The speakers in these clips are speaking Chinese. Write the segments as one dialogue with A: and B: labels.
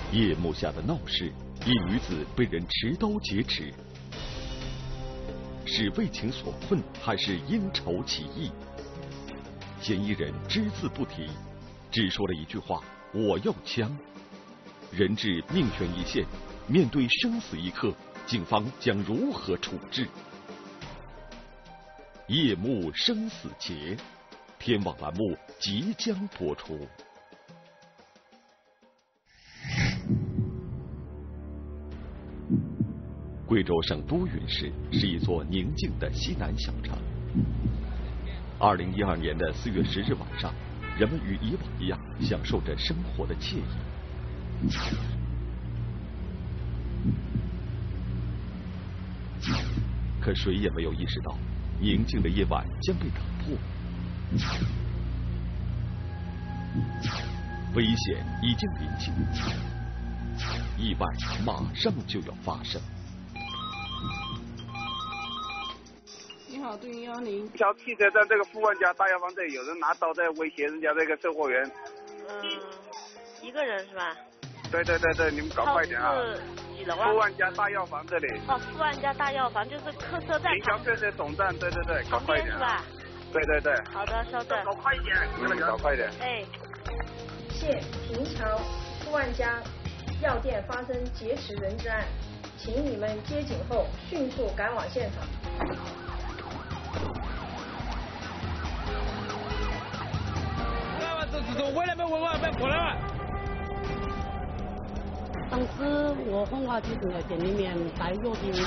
A: 夜幕下的闹市，一女子被人持刀劫持，是为情所困，还是因仇起义？嫌疑人只字不提，只说了一句话：“我要枪。”人质命悬一线，面对生死一刻，警方将如何处置？夜幕生死劫，天网栏目即将播出。贵州省都匀市是一座宁静的西南小城。2012年的4月10日晚上，人们与以往一样享受着生活的惬意。可谁也没有意识到，宁静的夜晚将被打破，危险已经临近，意外马上就要发生。
B: 你好，对110。
C: 小汽车站这个富万家大药房这里有人拿刀在威胁人家这个售货员。
D: 一个人是吧？
C: 对，你们搞快点啊！
D: 是几楼啊？
C: 富万家大药房这里。
D: 哦，富万家大药房就是客车站。
C: 营销客车总站，对，搞快点。
D: 是吧？
C: 对。
D: 好的，稍等。
C: 搞快一点，搞快一点。
D: 哎。
E: 现平桥富万家药店发生劫持人质案，请你们接警后迅速赶往现场。
C: 走回来没文化，别过来了。
B: 当时我红花就在店里面带药的，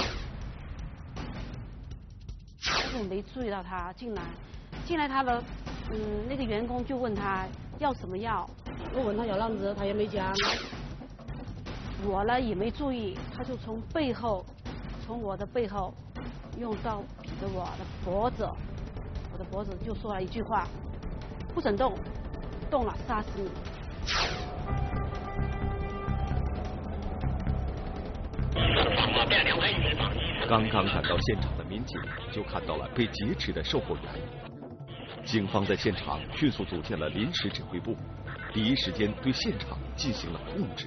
B: 我没注意到他进来他的那个员工就问他要什么药，我问他要啷子，他也没讲。我呢也没注意，他就从我的背后用刀比着我的脖子就说了一句话：不准动。动了，杀死你！
A: 刚刚赶到现场的民警就看到了被劫持的售货员。警方在现场迅速组建了临时指挥部，第一时间对现场进行了控制。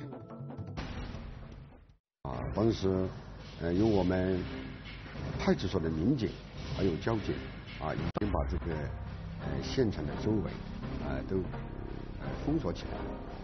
F: 当时由我们派出所的民警还有交警已经把这个现场的周围都封锁起来。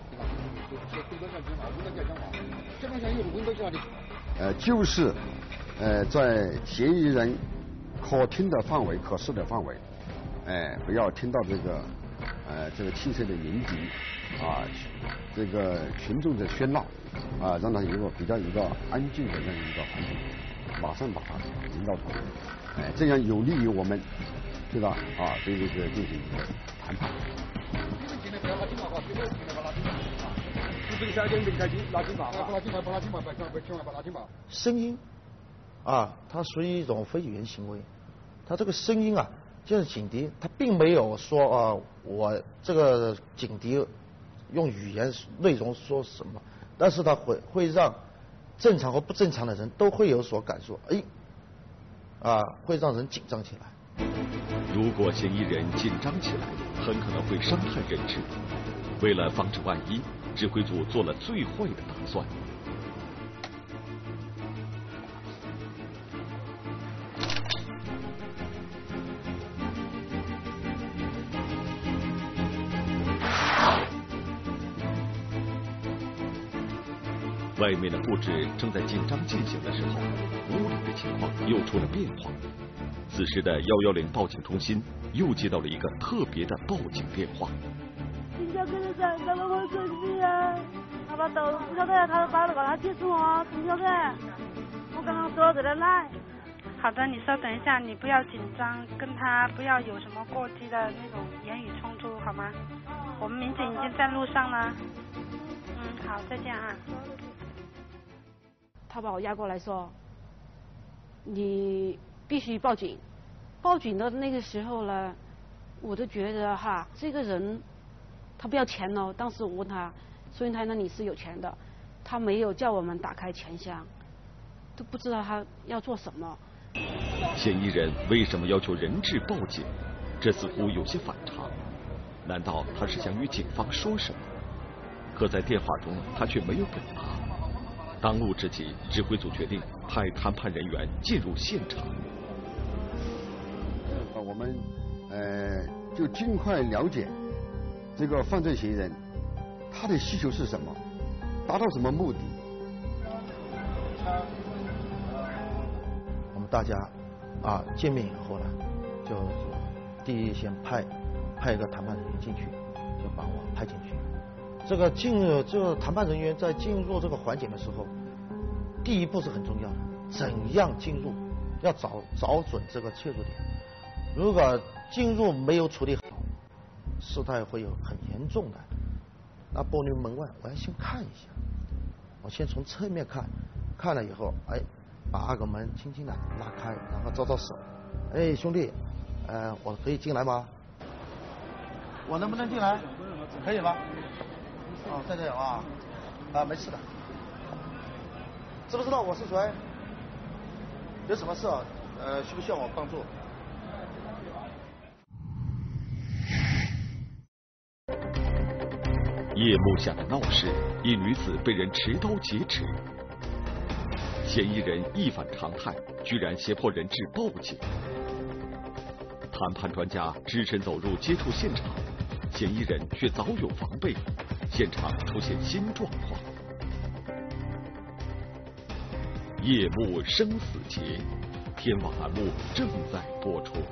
F: 就是在嫌疑人可听的范围、可视的范围，不要听到这个汽车的鸣笛这个群众的喧闹让他比较安静的这样一个环境，马上把他引导出来，这样有利于我们对吧对这个进行一个谈判。
G: 声音它属于一种非语言行为，它这个声音就是警笛，它并没有说我这个警笛用语言内容说什么，但是它会让正常和不正常的人都会有所感受，会让人紧张起来。
A: 如果嫌疑人紧张起来，很可能会伤害人质。为了防止万一，指挥组做了最坏的打算。外面的布置正在紧张进行的时候，屋里的情况又出了变化。此时的110报警中心又接到了一个特别的报警电话。
H: 人家跟着在搞到我手机他把刀不晓得，他把那个他解除我，不晓得。我刚刚说在那来。
I: 好的，你稍等一下，你不要紧张，跟他不要有什么过激的那种言语冲突，好吗？我们民警已经在路上了。好，再见啊。
B: 他把我押过来说，你必须报警。报警的那个时候呢，我就觉得这个人他不要钱哦。当时我问他，收银台那里是有钱的，他没有叫我们打开钱箱，都不知道他要做什么。
A: 嫌疑人为什么要求人质报警？这似乎有些反常。难道他是想与警方说什么？ 可在电话中他却没有表达。当务之急，指挥组决定派谈判人员进入现场。
F: 我们就尽快了解这个犯罪嫌疑人他的需求是什么，达到什么目的。
G: 我们大家见面以后呢，就第一先派一个谈判人员进去，就把我派进去。这个谈判人员在进入这个环节的时候，第一步是很重要的，怎样进入，要找准这个切入点。如果进入没有处理好，事态会有很严重的。那玻璃门外，我要先看一下，我先从侧面看了以后，把那个门轻轻的拉开，然后招招手，兄弟，我可以进来吗？我能不能进来？可以吗？在这有没事的。知不知道我是谁？有什么事需不需要我帮助？
A: 夜幕下的闹市，一女子被人持刀劫持，嫌疑人一反常态，居然胁迫人质报警。谈判专家只身走入接触现场，嫌疑人却早有防备，现场出现新状况。夜幕生死劫，天网栏目正在播出。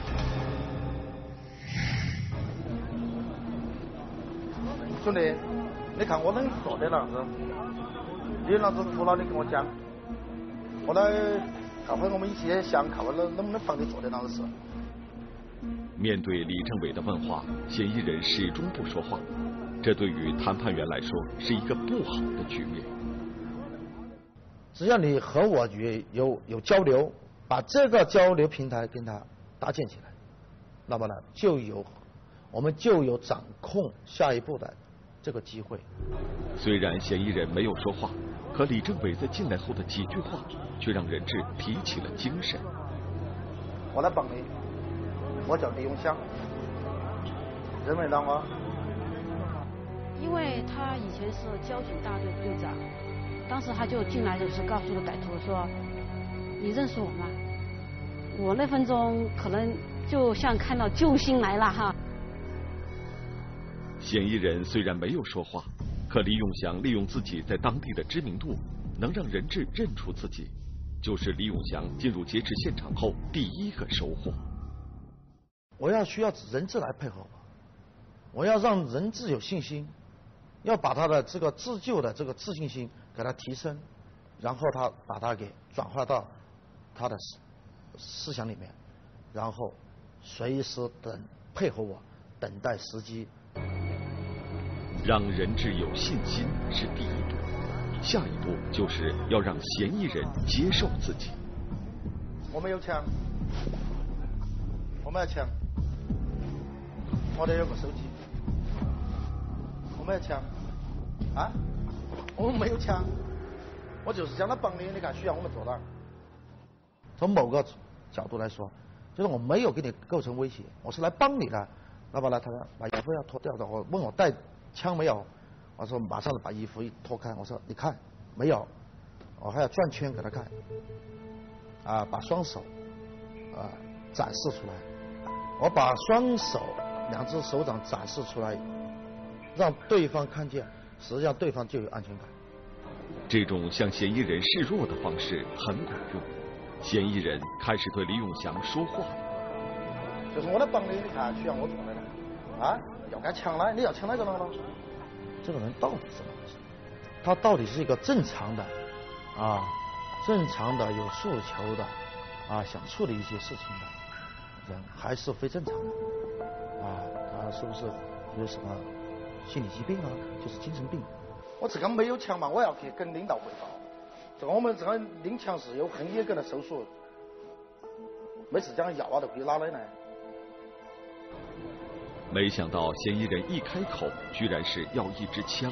G: 兄弟，你看我能坐在那样子，你那子除了你跟我讲，我来看会我们一起想看我能不能帮你做点那样子事。
A: 面对李政委的问话，嫌疑人始终不说话，这对于谈判员来说是一个不好的局面。
G: 只要你和我有交流，把这个交流平台跟他搭建起来，那么呢，我们就有掌控下一步的这个机会。
A: 虽然嫌疑人没有说话，可李政委在进来后的几句话却让人质提起了精神。
G: 我来帮你，我叫李永祥，认为当吗？
B: 因为他以前是交警大队队长，当时他就进来的时候告诉了歹徒说：“你认识我吗？”我那分钟可能就像看到救星来了哈。
A: 嫌疑人虽然没有说话，可李永祥利用自己在当地的知名度，能让人质认出自己，就是李永祥进入劫持现场后第一个收获。
G: 我需要人质来配合我要让人质有信心，要把他的这个自救的这个自信心给他提升，然后他把他给转化到他的思想里面，然后随时配合我，等待时机。
A: 让人质有信心是第一步，下一步就是要让嫌疑人接受自己。
G: 我没有枪，我没有枪，我得有个手机。我没有枪，我没有枪，我就是想来帮你，你看需要我们做哪儿？从某个角度来说，就是我没有给你构成威胁，我是来帮你的。那么呢，他把衣服要脱掉的，我问我带枪没有？我说马上把衣服一脱开，我说你看没有？我还要转圈给他看，把双手展示出来。我把双手两只手掌展示出来，让对方看见，实际上对方就有安全感。
A: 这种向嫌疑人示弱的方式很管用，嫌疑人开始对李永祥说话了。
G: 就是我来帮你，你看需要我做的了，要干枪来，你要枪哪个人了？这个人到底是怎么回事？他到底是一个正常的有诉求的想处理一些事情的人，还是非正常的他是不是有什么心理疾病就是精神病？我这个没有枪嘛，我要去跟领导汇报。这个我们这个领枪是有很严格的手术，每次讲药都可以拿来呢。
A: 没想到嫌疑人一开口，居然是要一支枪。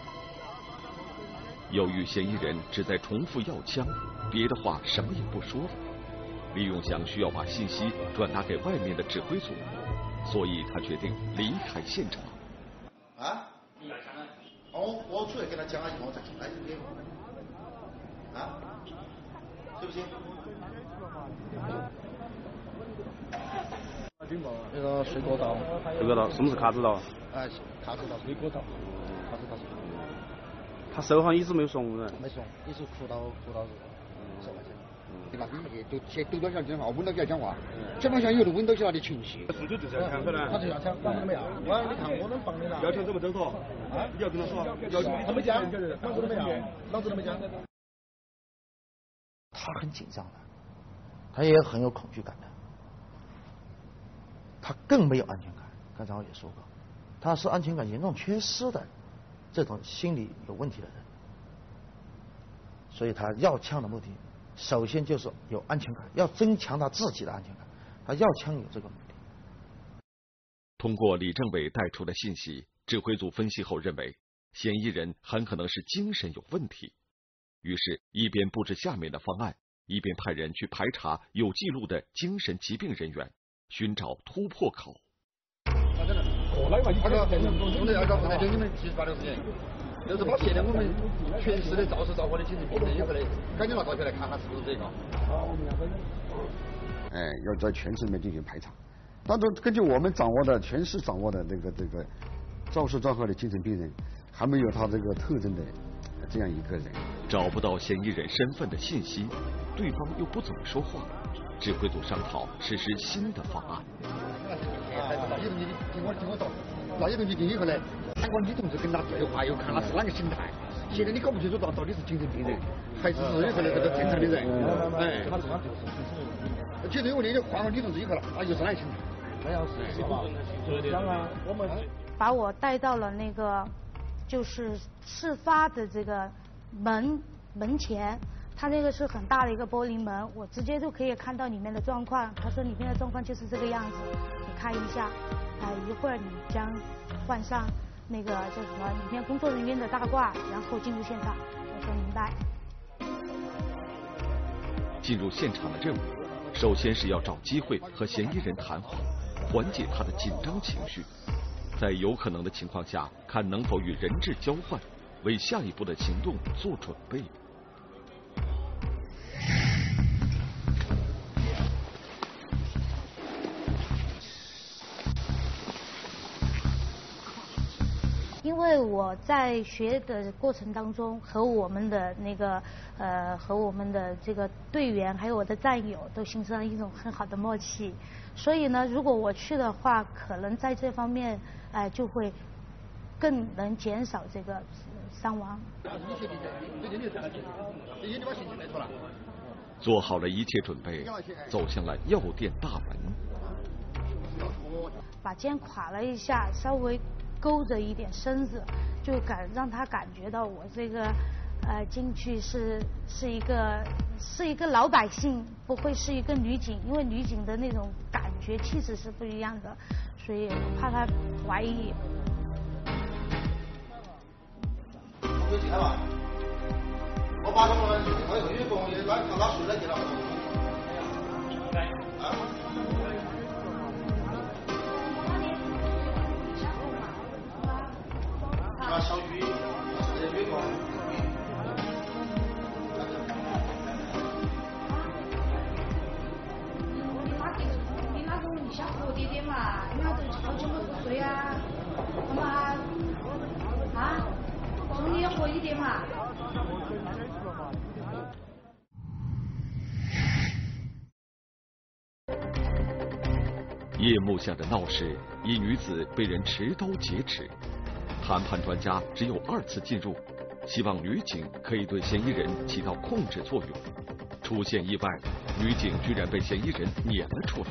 A: 由于嫌疑人只在重复要枪，别的话什么也不说了，李永祥需要把信息转达给外面的指挥组，所以他决定离开现场。
G: 我我出来跟他讲了以后再进来，对不对？啊，是不是？那个水果刀。
J: 水果刀，什么是卡子刀？
G: 哎，卡子刀，水果刀，卡子刀。
J: 他手好像一直没有松噻。
G: 没松，一直哭到手上去。对吧？你都先抖到起来讲话，稳到起来讲话，基本上有的稳到起来的情绪。
J: 速度就是要强，可能。
G: 他就要抢，帮都没有。你看我能帮你了。
J: 要抢怎么走头？啊？你要跟他说。
G: 他没讲，老子都没要，老子都没讲。他很紧张的，他也很有恐惧感的，他更没有安全感。刚才我也说过，他是安全感严重缺失的这种心理有问题的人，所以他要枪的目的。首先就是有安全感，要增强他自己的安全感，他要枪有这个目的。
A: 通过李政委带出的信息，指挥组分析后认为，嫌疑人很可能是精神有问题。于是，一边布置下面的方案，一边派人去排查有记录的精神疾病人员，寻找突破口。
F: 68现在我们全市的肇事肇祸的精神病人，有可能赶紧拿照片来看看是不是这个。要在全市里面进行排查。当中根据我们掌握的全市掌握的这个肇事肇祸的精神病人，还没有他这个特征的这样一个人。
A: 找不到嫌疑人身份的信息，对方又不怎么说话，指挥组商讨实施新的方案。
F: 听我说，那些东西进以后呢，当个女同志跟他对话，又看他是哪个心态。现在你搞不清楚到底是精神病人，还是有可能这个正常的人。其实我那天换个女同志以后了，他又是哪个心态？那要是吧？我们
K: 把我带到了那个就是事发的这个门前。他那个是很大的一个玻璃门，我直接就可以看到里面的状况。他说里面的状况就是这个样子，你看一下，一会儿你将换上那个叫什么里面工作人员的大褂，然后进入现场。我说明白。
A: 进入现场的任务，首先是要找机会和嫌疑人谈话，缓解他的紧张情绪，在有可能的情况下，看能否与人质交换，为下一步的行动做准备。
K: 因为我在学的过程当中，和我们的这个队员，还有我的战友，都形成了一种很好的默契。所以呢，如果我去的话，可能在这方面，就会更能减少这个伤亡。
A: 做好了一切准备，走向了药店大门。
K: 把肩垮了一下，稍微勾着一点身子，就让他感觉到我这个进去是一个老百姓，不会是一个女警，因为女警的那种感觉气质是不一样的，所以我怕他怀疑。
G: 有进来吧？我把他们我有员工也拉水来给他。啊？啊，小雨，是员工。
K: 你那种你想活点点嘛？你那种好久不睡啊？干嘛？啊？你要活一点嘛？
A: 夜幕下的闹市，一女子被人持刀劫持。谈判专家只有2次进入，希望女警可以对嫌疑人起到控制作用。出现意外，女警居然被嫌疑人撵了出来。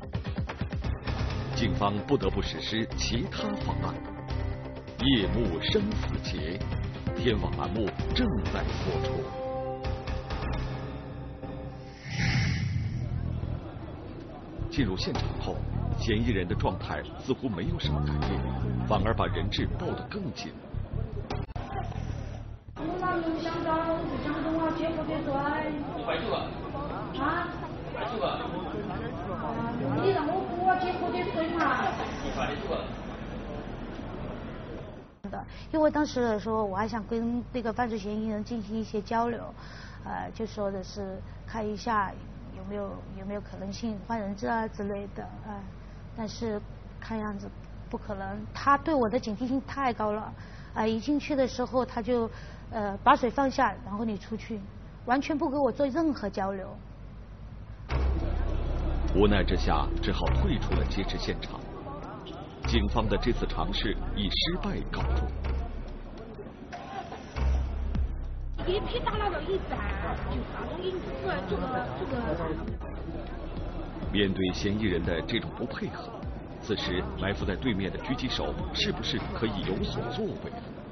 A: 警方不得不实施其他方案。夜幕生死劫，天网栏目正在播出。进入现场后，嫌疑人的状态似乎没有什么改变，反而把人质抱得更紧。
K: 我哪能想到是想跟我结婚的帅？啊？你让我跟我结婚的帅嘛？ 因为当时的时候我还想跟那个犯罪嫌疑人进行一些交流，就说的是看一下有没有可能性换人质啊之类的，但是看样子不可能，他对我的警惕性太高了，一进去的时候他就把水放下，然后你出去，完全不跟我做任何交流。
A: 无奈之下，只好退出了劫持现场。警方的这次尝试以失败告终。
K: 一批大佬的一站，就那种影子，这个。
A: 面对嫌疑人的这种不配合，此时埋伏在对面的狙击手是不是可以有所作为？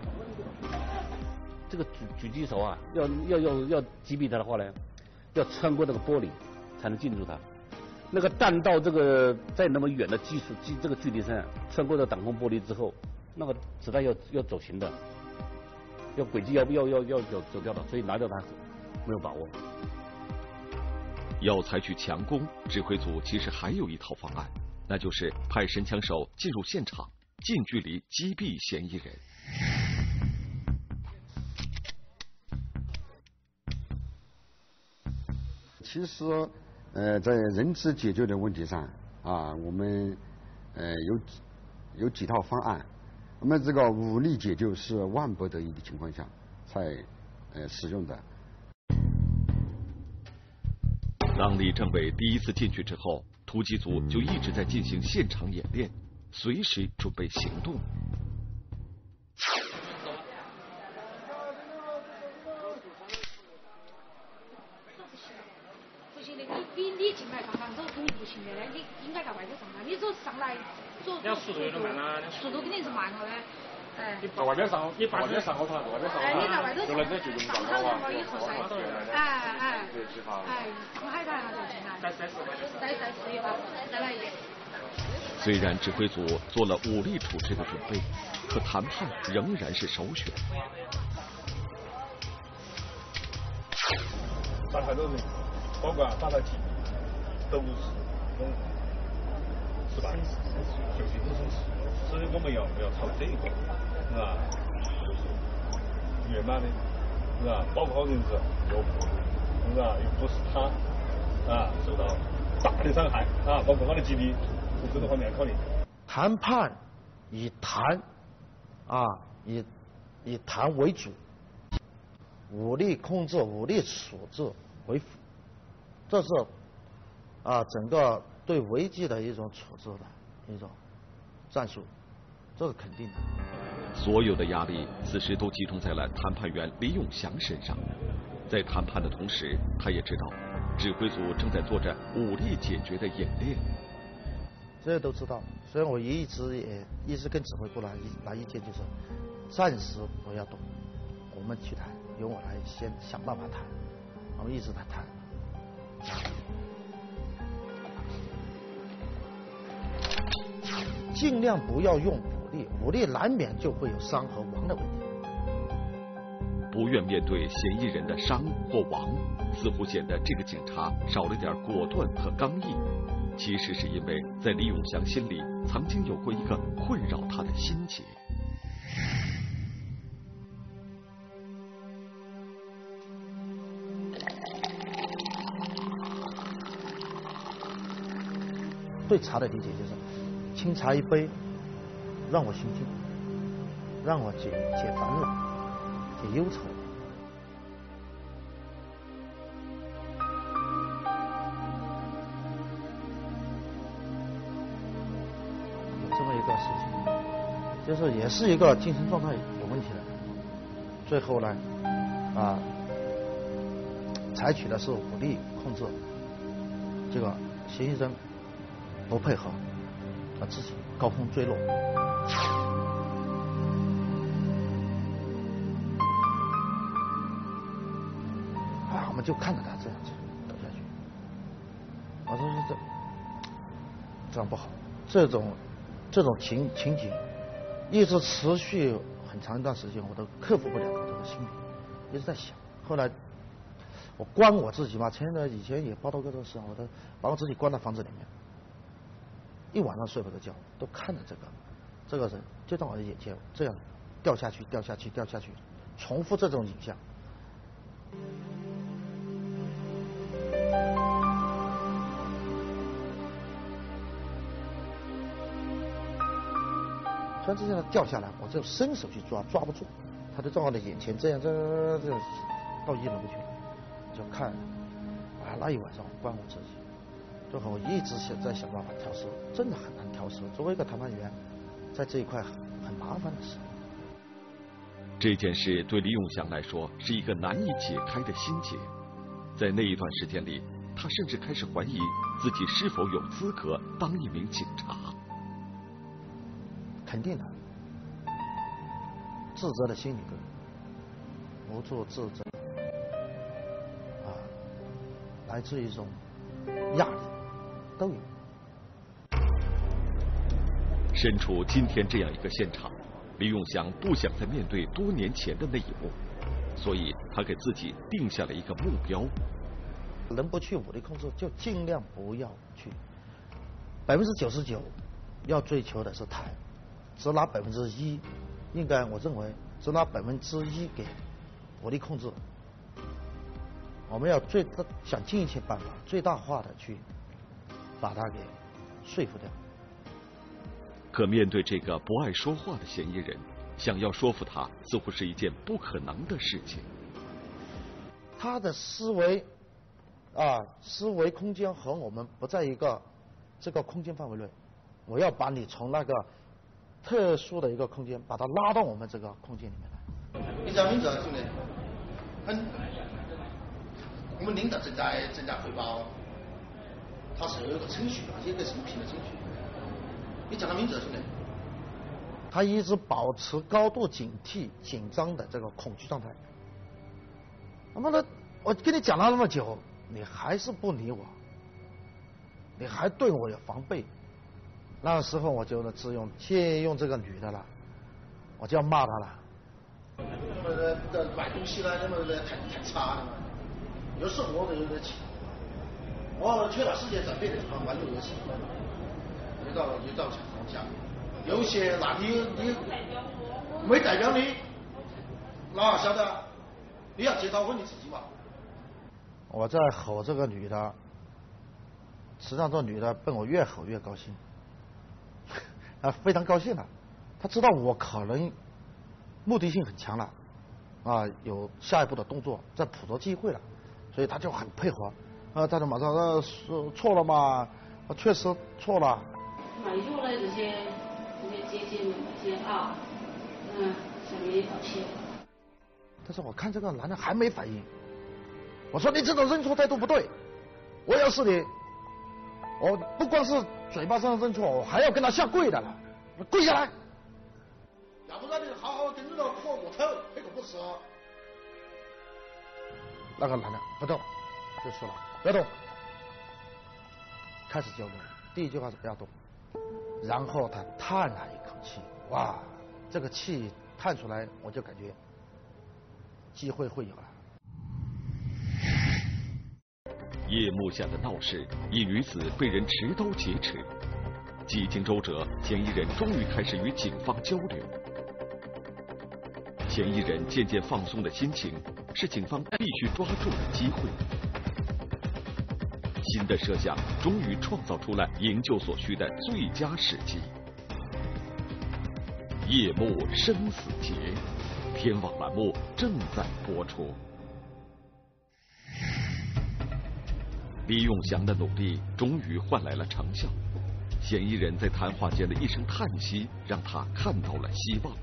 L: 这个狙击手啊，要击毙他的话呢，要穿过那个玻璃才能进入他。那个弹到这个在那么远的这个距离上，穿过了挡风玻璃之后，那个子弹要走形的，要轨迹要走掉的，所以拿掉它没有把握。
A: 要采取强攻，指挥组其实还有一套方案，那就是派神枪手进入现场，近距离击毙嫌疑人。
F: 其实，在人质解决的问题上我们有几套方案。我们这个武力解救是万不得已的情况下才使用的。
A: 当李政委第一次进去之后，突击组就一直在进行现场演练，随时准备行动。
K: 不行的，你进来上岗，这肯定不行的嘞，你应该在外头上班，你上来走，
M: 要速度有点慢啊，
K: 速度肯定是慢了的。
M: 你在外面上，你外面上后头，外面上。
K: 你在外头上，
M: 上
K: 好了以后噻，从海滩上就进来。再试一把，再来一遍。
A: 虽然指挥组做了武力处置的准备，可谈判仍然是首选。
N: 上海的人，包括打台体，都是是吧？就是很生气，所以我们要朝这一个，是吧？就是圆满的，是吧？保护好人质，是吧？又不是他受到大的伤害包括他的基地，从这个方面考虑。
G: 谈判以谈以谈为主，武力控制、武力处置为辅，这是整个对危机的一种处置的一种战术，这是肯定的。
A: 所有的压力此时都集中在了谈判员李永祥身上。在谈判的同时，他也知道指挥组正在做着武力解决的演练。
G: 这些都知道，所以我一直跟指挥部拿意见，就是暂时不要动，我们去谈，由我来先想办法谈，我们一直在谈。尽量不要用武力，武力难免就会有伤和亡的问题。
A: 不愿面对嫌疑人的伤或亡，似乎显得这个警察少了点果断和刚毅。其实是因为在李永祥心里曾经有过一个困扰他的心结。
G: 对茶的理解就是清茶一杯，让我心静，让我解烦恼，解忧愁。有这么一个事情，就是也是一个精神状态有问题的，最后呢，采取的是武力控制，这个嫌疑人不配合，他自己高空坠落。我们就看着他这样子倒下去。我说这样不好，这种情景一直持续很长一段时间，我都克服不了我这个心理，一直在想。后来我关我自己嘛，以前也报道过这个事，我都把我自己关到房子里面。一晚上睡不着觉，都看着这个人就在我的眼前这样掉下去，重复这种影像。突然之间他掉下来，我就伸手去抓，抓不住，他就在我的眼前这样到1楼去，就看，那一晚上关我自己，最后我一直在想办法调试，真的很难调试。作为一个谈判员，在这一块很麻烦的事。
A: 这件事对李永祥来说是一个难以解开的心结，在那一段时间里，他甚至开始怀疑自己是否有资格当一名警察。
G: 肯定的，自责的心理无助自责，来自一种压力都有。
A: 身处今天这样一个现场，李永祥不想再面对多年前的那一幕，所以他给自己定下了一个目标：
G: 能不去武力控制就尽量不要去，99%要追求的是谈。只拿1%，应该我认为只拿1%给武力控制，我们要想尽一切办法，最大化的去把他给说服掉。
A: 可面对这个不爱说话的嫌疑人，想要说服他似乎是一件不可能的事情。
G: 他的思维空间和我们不在一个这个空间范围内，我要把你从那个特殊的一个空间，把它拉到我们这个空间里面来。
O: 你叫名字兄弟？我们领导正在汇报，他是有一个程序，一个审评的程序。你叫他名字兄弟？
G: 他一直保持高度警惕、紧张的这个恐惧状态。那么呢，我跟你讲了那么久，你还是不理我，你还对我有防备。那个时候我就借用这个女的了，我就要骂她了。
O: 卖东西呢，你们太差了嘛！有时候我都有点气，我缺段时间在别的地方玩游戏，遇到情况下，有些那你没代表你，哪晓得？你要检讨问你自己嘛。
G: 我在吼这个女的，实际上这女的被我越吼越高兴。非常高兴了，他知道我可能目的性很强了，有下一步的动作，在捕捉机会了，所以他就很配合，他就马上说错了嘛，确实错了。
B: 买入了这些接近这些向你道歉。
G: 但是我看这个男的还没反应，我说你这种认错态度不对，我要是你，我不光是嘴巴上认错，我还要跟他下跪的了，跪下来。
O: 要不然你好好跟着磕骨头，这个不是。
G: 那个男的不动，就说了不要动，开始交流。第一句话是不要动，然后他叹了一口气，哇，这个气叹出来，我就感觉机会会有了。
A: 夜幕下的闹市，一女子被人持刀劫持。几经周折，嫌疑人终于开始与警方交流。嫌疑人渐渐放松的心情，是警方必须抓住的机会。新的设想终于创造出了营救所需的最佳时机。夜幕生死劫，天网栏目正在播出。李永祥的努力终于换来了成效，嫌疑人在谈话间的一声叹息，让他看到了希望。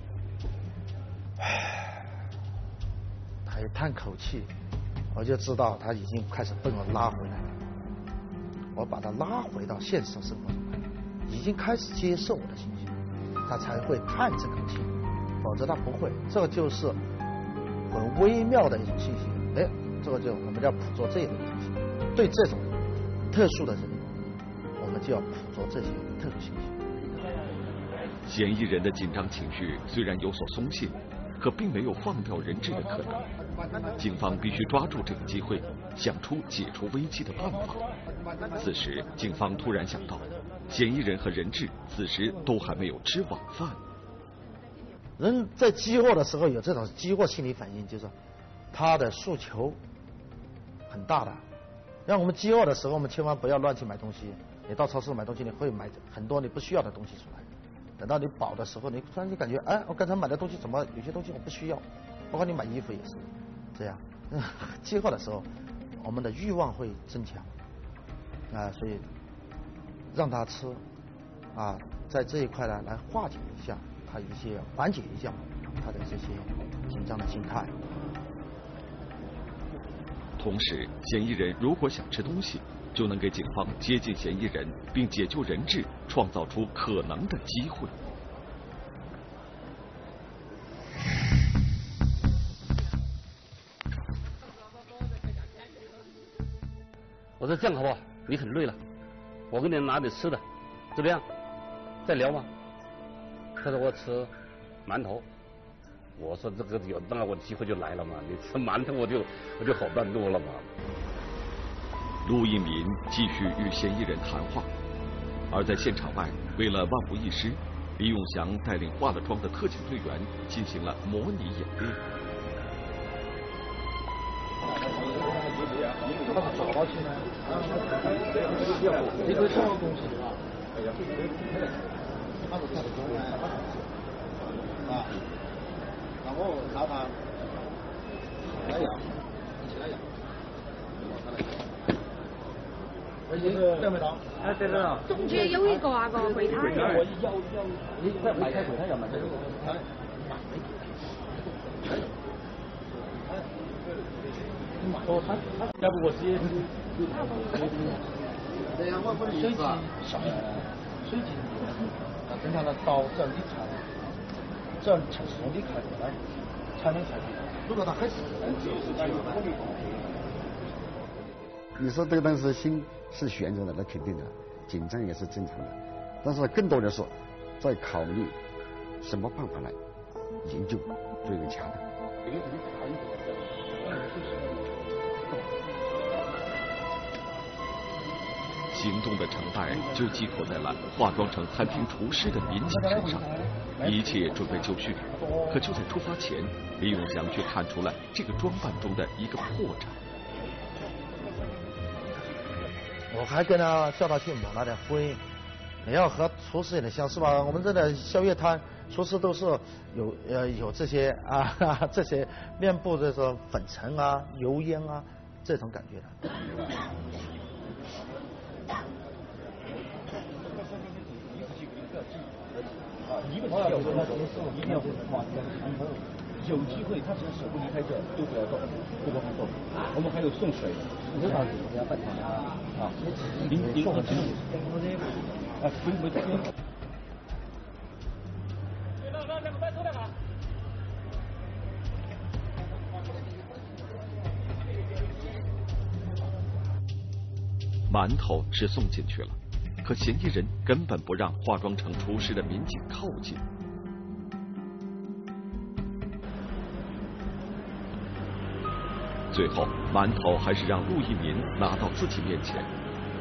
G: 他一叹口气，我就知道他已经开始被我拉回来了。我把他拉回到现实生活中来，已经开始接受我的信息，他才会叹这口气，否则他不会。这就是很微妙的一种信息。这个就我们叫捕捉这种信息。对这种特殊的人，我们就要捕捉这些特殊信息。
A: 嫌疑人的紧张情绪虽然有所松懈，可并没有放掉人质的可能。警方必须抓住这个机会，想出解除危机的办法。此时，警方突然想到，嫌疑人和人质此时都还没有吃晚饭。
G: 人在饥饿的时候有这种饥饿心理反应，就是他的诉求很大的。让我们饥饿的时候，我们千万不要乱去买东西。你到超市买东西，你会买很多你不需要的东西出来。等到你饱的时候，你突然就感觉，哎，我刚才买的东西怎么有些东西我不需要？包括你买衣服也是这样。饥饿的时候，我们的欲望会增强所以让他吃在这一块呢来化解一下他一些缓解一下他的这些紧张的心态。
A: 同时，嫌疑人如果想吃东西，就能给警方接近嫌疑人并解救人质创造出可能的机会。
L: 我说这样好不好？你很累了，我给你拿点吃的，怎么样？再聊吗？他说我吃馒头。我说这个那我机会就来了嘛，你吃馒头我就好办多了嘛。
A: 陆一民继续与嫌疑人谈话，而在现场外，为了万无一失，李永祥带领化了妆的特警队员进行了模拟演练。
O: 找到去呢？你可以上东西啊！然后拿它来养，一起来养。这没到？哎，对了。
E: 中间有一个柜台。
L: 你在买开柜台要买这个。要不我直接
O: 这样我水机上水机正常的刀这样离开，这样从手离开过来才能开。如果他还是
F: 你说这个东西心是悬着的，那肯定的，紧张也是正常的，但是更多的是在考虑什么办法来营救最为恰当。
A: 行动的成败就寄托在了化妆成餐厅厨师的民警身上，一切准备就绪。可就在出发前，李永祥却看出了这个装扮中的一个破绽。
G: 我还跟他叫他去抹那点灰，也要和厨师有点相似吧。我们这的宵夜摊，厨师都是有这些这些面部这种粉尘油烟这种感觉的。
P: 一个是要跟他说，一定要马上看头，有机会他只要手不离开这都不要动，不往后动。我们还有送水，你知道你要办您送水，不用。
A: 馒头是送进去了，可嫌疑人根本不让化妆成厨师的民警靠近。最后，馒头还是让陆一民拿到自己面前。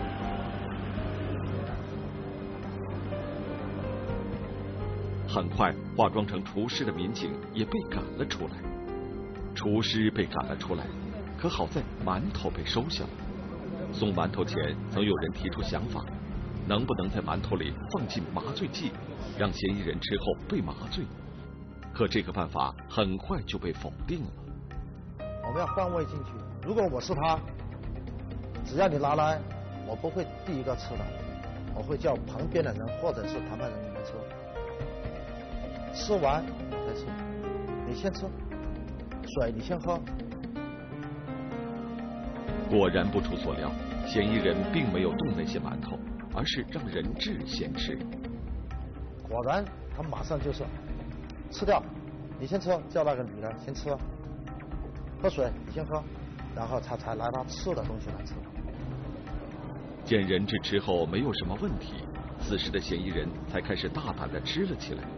A: 很快，化妆成厨师的民警也被赶了出来。厨师被赶了出来，可好在馒头被收下了。送馒头前，曾有人提出想法，能不能在馒头里放进麻醉剂，让嫌疑人吃后被麻醉？可这个办法很快就被否定了。
G: 我们要换位进去，如果我是他，只要你拿来，我不会第一个吃的，我会叫旁边的人或者是谈判人员来吃，吃完再吃，你先吃，水你先喝。
A: 果然不出所料，嫌疑人并没有动那些馒头，而是让人质先吃。
G: 果然，他马上就是吃掉，你先吃，叫那个女的先吃，喝水你先喝，然后他才拿他吃的东西来吃。
A: 见人质吃后没有什么问题，此时的嫌疑人才开始大胆地吃了起来。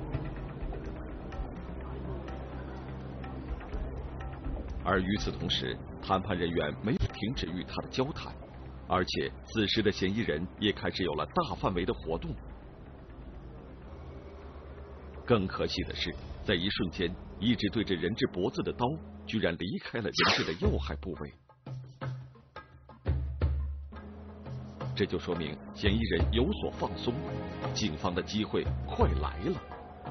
A: 而与此同时，谈判人员没有停止与他的交谈，而且此时的嫌疑人也开始有了大范围的活动。 更可喜的是，在一瞬间，一直对着人质脖子的刀居然离开了人质的要害部位。这就说明嫌疑人有所放松，警方的机会快来了。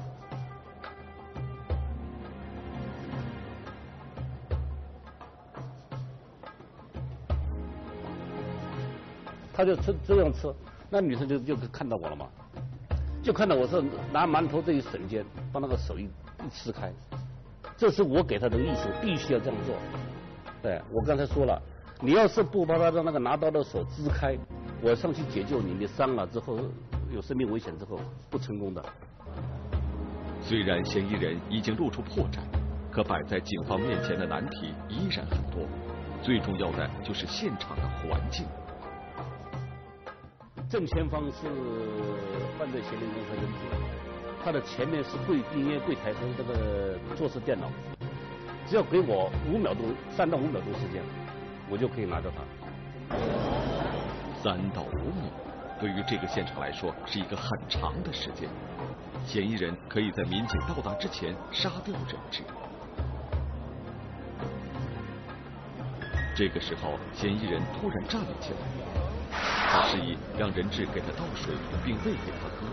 L: 他就这样吃，那女生就看到我了嘛，就看到我是拿馒头这一瞬间，把那个手一撕开，这是我给他的意思，必须要这样做。对，我刚才说了，你要是不把他的那个拿刀的手支开，我上去解救你，你伤了之后有生命危险之后不成功的。
A: 虽然嫌疑人已经露出破绽，可摆在警方面前的难题依然很多，最重要的就是现场的环境。
L: 正前方是犯罪嫌疑人和人质，他的前面是营业柜台和这个坐式电脑，只要给我5秒钟，3到5秒钟时间，我就可以拿到他。
A: 3到5秒，对于这个现场来说是一个很长的时间。嫌疑人可以在民警到达之前杀掉人质。这个时候，嫌疑人突然站了起来。他示意让人质给他倒水，并喂给他喝。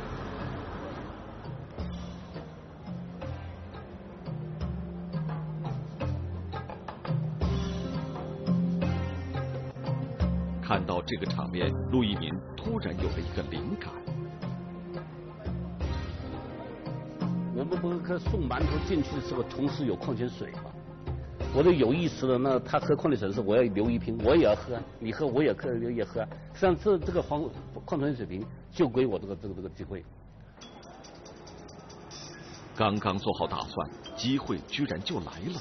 A: 看到这个场面，陆一民突然有了一个灵感。
L: 我们不是送馒头进去的时候，同时有矿泉水吗？我都有意识的，那他喝矿泉水的时候，我要留一瓶，我也要喝，你喝我也喝。实际上这个矿泉水瓶就归我这个机会。
A: 刚刚做好打算，机会居然就来了。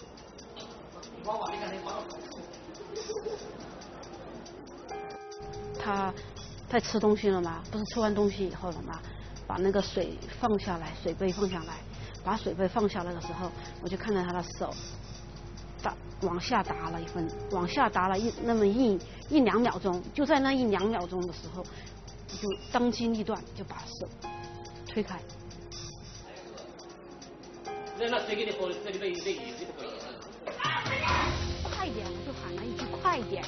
B: 他在吃东西了吗？不是吃完东西以后了吗？把那个水放下来，水杯放下来，把水杯放下来的时候，我就看到他的手。往下打了往下打了那么1、2秒钟，就在那1、2秒钟的时候，就当机立断就把手推开。
Q: 那谁给你喝的？这里面有点盐，这个不行。
B: 快点！我就喊了一句快点。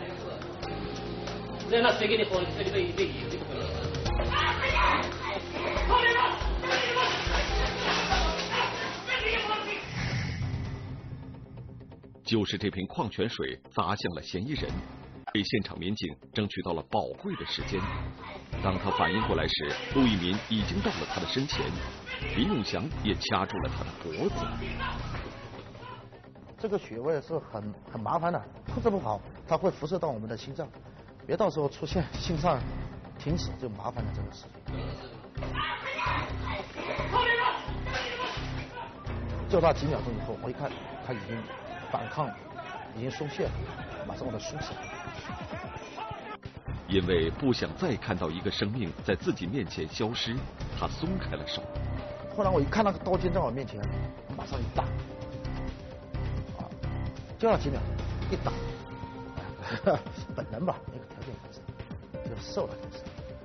Q: 那谁给你喝的？这里面有点盐，这个不行。
A: 就是这瓶矿泉水砸向了嫌疑人，为现场民警争取到了宝贵的时间。当他反应过来时，陆一民已经到了他的身前，林永祥也掐住了他的脖子。
G: 这个穴位是很麻烦的，控制不好，它会辐射到我们的心脏，别到时候出现心脏停止就麻烦了这个事情。就他几秒钟以后，我一看他已经反抗已经松懈了，马上我的松手。
A: 因为不想再看到一个生命在自己面前消失，他松开了手。
G: 后来我一看那个刀尖在我面前，马上一打，就要几秒，一打，本能吧，没有条件反射，就受了就是。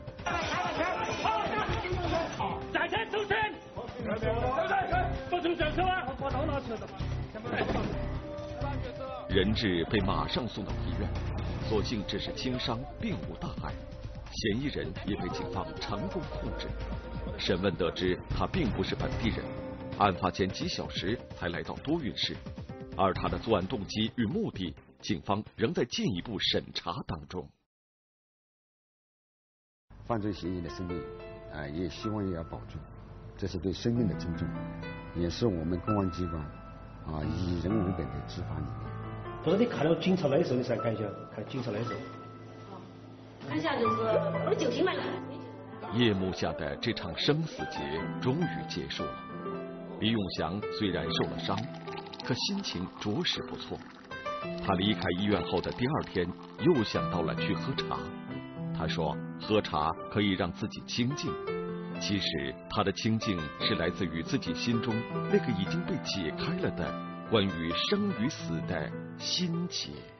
Q: 展开周身，不准转身啊！我头拿起来的。
A: 人质被马上送到医院，所幸只是轻伤，并无大碍。嫌疑人也被警方成功控制。审问得知，他并不是本地人，案发前几小时才来到多云市，而他的作案动机与目的，警方仍在进一步审查当中。
F: 犯罪嫌疑的生命，也希望也要保住，这是对生命的尊重，也是我们公安机关以人为本的执法理念。
P: 不是你看到警察来的时候，你才看一下，看警察来的时候。
B: 看一下就是我酒精来了。
A: 夜幕下的这场生死劫终于结束了。李永祥虽然受了伤，可心情着实不错。他离开医院后的第2天，又想到了去喝茶。他说，喝茶可以让自己清静。其实他的清静是来自于自己心中那个已经被解开了的关于生与死的心结。